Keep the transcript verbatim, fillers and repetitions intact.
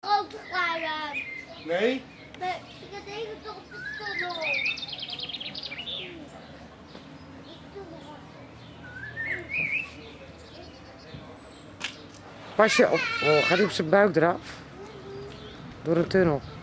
Grote glijbaan. Nee? Nee, ik heb even toch op de tunnel. Pas je op. Oh, gaat hij op zijn buik eraf? Door een tunnel.